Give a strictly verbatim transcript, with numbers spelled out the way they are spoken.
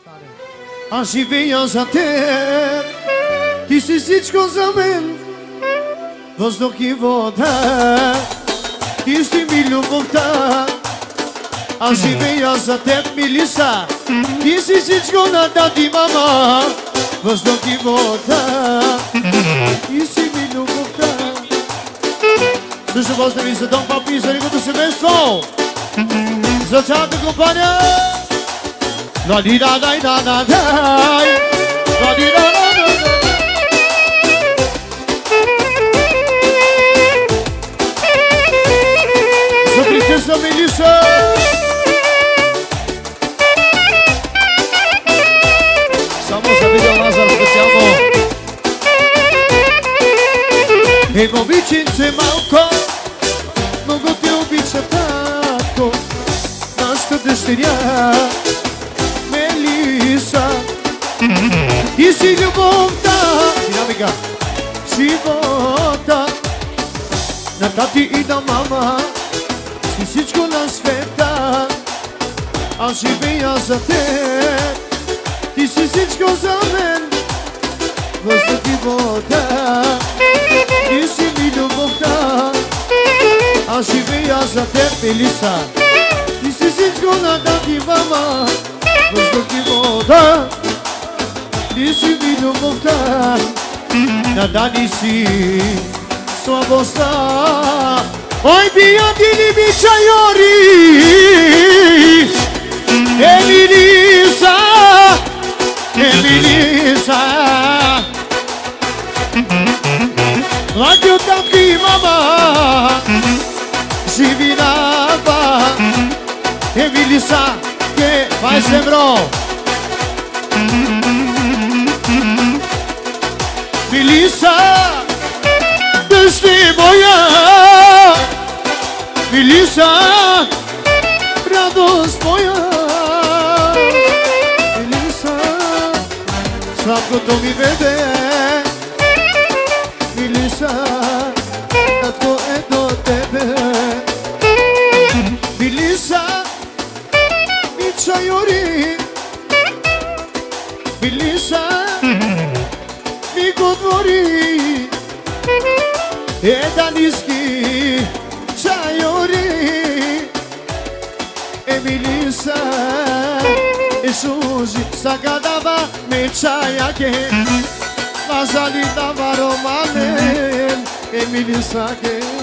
Аз живея за теб, ти си всичко за мен, въздух и вода, ти си ми любовта. Аз живея за теб, Мелиса, ти си всичко на тати мама, въздух и вода, ти си ми любовта. Също поздрави за дом папи и за неговото семейство, за цялата компания. La-di-da-da-da-da-da, la-di-da-da-da-da. За принцеса Мелиса. Само за видео Лазар специално. Ей, момиченце малко, много те обича татко, нашата дъщеря Мелиса. Ти си любовта, динамика, живота на тати и на мама, си всичко на света. Аз живея за теб, ти си всичко за мен, въздух и вода, ти си ми любовта. Аз живея за теб, Мелиса, ти си всичко на тати и мама, въздух и вода, ти си ми любовта. На Дани си слабостта. Ой, приятели ми чайори, е Мелиса, е Мелиса. Млади от татки и мама, живи нава, е Мелиса, е двайсет евро. Мелиса, дъщи моя, Мелиса, радост моя. Мелиса, сладкото ми бебе, Мелиса, татко е до тебе. Мелиса, ми чайори, Мелиса, ми говори, е даниски чайори, е Мелиса, е шужи, сагадава ме чаяке, мазали дава романен, е Мелиса ке.